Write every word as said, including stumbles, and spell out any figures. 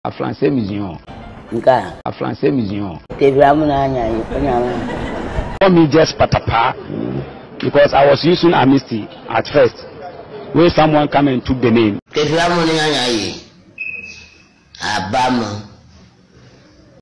A Francais museum. Nka. A Francais museum. Tebramu na anya yi. For me just Patapaa because I was using amnesty at first. When someone come and took the name. Tebramu na anya yi. Abama.